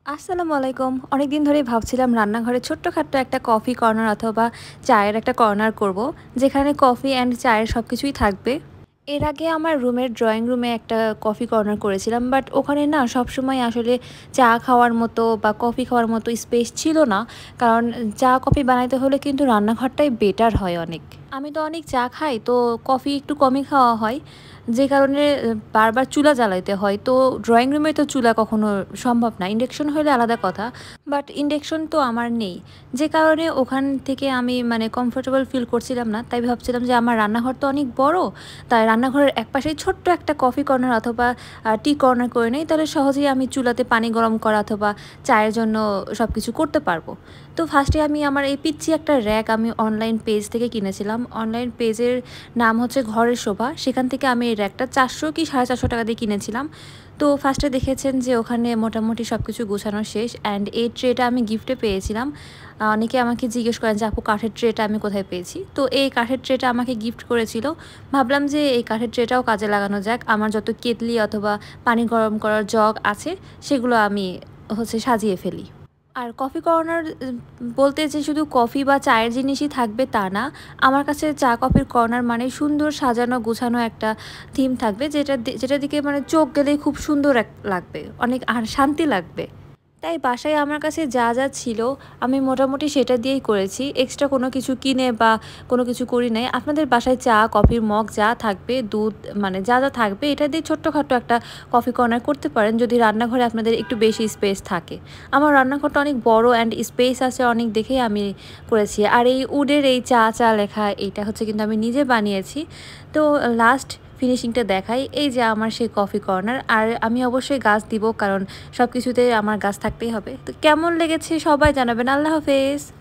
আসসালামু আলাইকুম। অনেকদিন ধরেই ভাবছিলাম রান্নাঘরে ছোট্টখাট্ট একটা কফি কর্নার অথবা চায়ের একটা কর্নার করব, যেখানে কফি অ্যান্ড চায়ের সবকিছুই থাকবে। এর আগে আমার রুমের ড্রয়িং রুমে একটা কফি কর্নার করেছিলাম, বাট ওখানে না সবসময় আসলে চা খাওয়ার মতো বা কফি খাওয়ার মতো স্পেস ছিল না। কারণ চা কফি বানাইতে হলে কিন্তু রান্নাঘরটাই বেটার হয় অনেক। আমি তো অনেক চা খাই, তো কফি একটু কমই খাওয়া হয়, যে কারণে বারবার চুলা জ্বালাইতে হয়। তো ড্রয়িং রুমে তো চুলা কখনো সম্ভব না, ইন্ডাকশন হলে আলাদা কথা, বাট ইন্ডাকশন তো আমার নেই। যে কারণে ওখান থেকে আমি মানে কমফোর্টেবল ফিল করছিলাম না। তাই ভাবছিলাম যে আমার রান্নাঘর তো অনেক বড়, তাই রান্নাঘরের একপাশেই ছোট্ট একটা কফি কর্নার অথবা টি কর্নার করে নেই, তাহলে সহজেই আমি চুলাতে পানি গরম করা অথবা চায়ের জন্য সব কিছু করতে পারবো। তো ফার্স্টে আমি আমার এই পিচ্ছি একটা র্যাক আমি অনলাইন পেজ থেকে কিনেছিলাম। অনলাইন পেজের নাম হচ্ছে ঘরের শোভা। সেখান থেকে আমি এই র্যাকটা 400 কি 450 টাকা দিয়ে কিনেছিলাম। তো ফার্স্টে দেখেছেন যে ওখানে মোটামুটি সব কিছু গোছানো শেষ, অ্যান্ড এই ট্রেটা আমি গিফটে পেয়েছিলাম। অনেকে আমাকে জিজ্ঞেস করেন যে আপু কাঠের ট্রেটা আমি কোথায় পেয়েছি। তো এই কাঠের ট্রেটা আমাকে গিফট করেছিল। ভাবলাম যে এই কাঠের ট্রেটাও কাজে লাগানো যাক। আমার যত কেটলি অথবা পানি গরম করার জগ আছে সেগুলো আমি সাজিয়ে ফেলি। আর কফি কর্নার বলতে যে শুধু কফি বা চায়ের জিনিসই থাকবে তা না। আমার কাছে চা কফির কর্নার মানে সুন্দর সাজানো গোছানো একটা থিম থাকবে, যেটার দিকে মানে চোখ গেলেই খুব সুন্দর লাগবে, অনেক আর শান্তি লাগবে। তাই বাসায় আমার কাছে যা যা ছিল আমি মোটামুটি সেটা দিয়েই করেছি। এক্সট্রা কোনো কিছু কিনে বা কোনো কিছু করি নাই। আপনাদের বাসায় চা কফির মগ যা থাকবে, দুধ মানে যা যা থাকবে, এটা দিয়ে ছোট্টখাট্টো একটা কফি কর্নার করতে পারেন যদি রান্নাঘরে আপনাদের একটু বেশি স্পেস থাকে। আমার রান্নাঘরটা অনেক বড় অ্যান্ড স্পেস আছে অনেক দেখেই আমি করেছি। আর এই উডের এই চা চা লেখা এইটা কিন্তু আমি নিজে বানিয়েছি। তো লাস্ট ফিনিশিংটা দেখাই, এই যে আমার সেই কফি কর্নার। আর আমি অবশ্যই গাছ দিব, কারণ সব কিছুতে আমার গাছ থাকতেই হবে। তো কেমন লেগেছে সবাই জানাবেন। আল্লাহ হাফেজ।